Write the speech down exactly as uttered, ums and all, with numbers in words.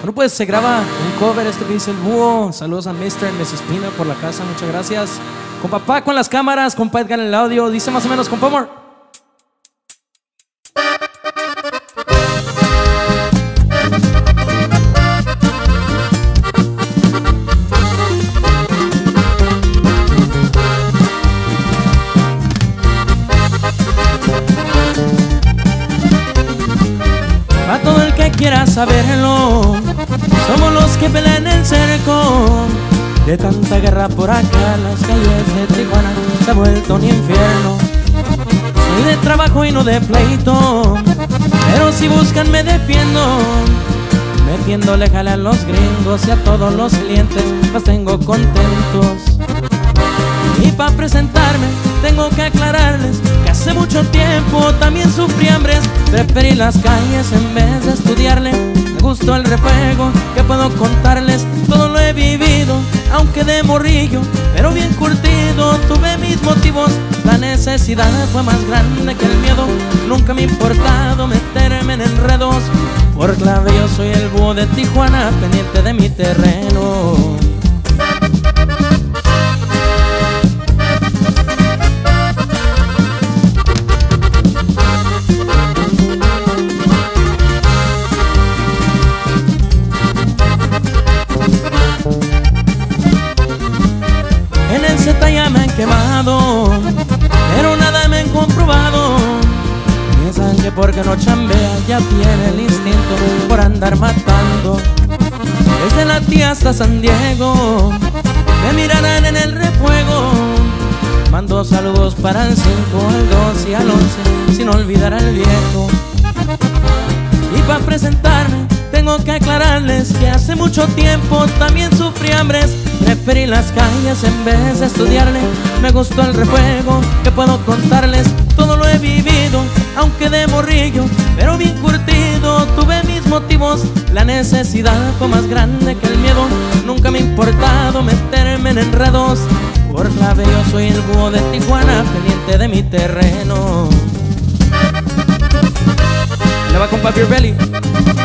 Bueno, pues se graba un cover, este que dice El Búho. Saludos a mister y missus Pina por la casa, muchas gracias. Con papá con las cámaras, compa Edgar en el audio. Dice más o menos, compa Amor. A todo el que quiera saberlo, somos los que pelean el cerco. De tanta guerra por acá, las calles de Tijuana se ha vuelto un infierno. Soy de trabajo y no de pleito, pero si buscan me defiendo. Metiéndole jale a los gringos y a todos los clientes los tengo contentos. Y para presentarme tengo que aclararles que hace mucho tiempo también sufrí hambres. Preferí las calles en vez de estudiarle. Me gustó el refuego, que puedo contarles. Todo lo he vivido, aunque de morrillo, pero bien curtido. Tuve mis motivos, la necesidad fue más grande que el miedo. Nunca me ha importado meterme en enredos. Por clave yo soy el búho de Tijuana, pendiente de mi terreno. En el Z ya me han quemado, pero nada me han comprobado. Piensan que porque no chambea ya tiene el instinto por andar matando. Desde la tía hasta San Diego me mirarán en el refuego. Mando saludos para el cinco, al dos y al once, sin olvidar al viejo. Y para presentarme tengo que aclararles que hace mucho tiempo también sufrí hambres. Preferí las calles en vez de estudiarle. Me gustó el refuego, que puedo contarles. Todo lo he vivido, aunque de morrillo, pero bien curtido. Tuve mis motivos, la necesidad fue más grande que el miedo. Nunca me ha importado meterme en enredos. Por clave yo soy el búho de Tijuana, pendiente de mi terreno. Le va con Papi Belly.